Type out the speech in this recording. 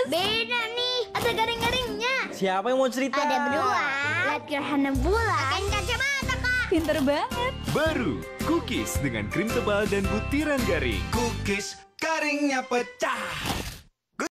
Beda nih, ada garing-garingnya. Siapa yang mau cerita? Ada berdua. Lihat gerhana bulan. Pakai kacamata, Kak. Pinter banget. Baru, cookies dengan krim tebal dan butiran garing. Cookies garingnya pecah.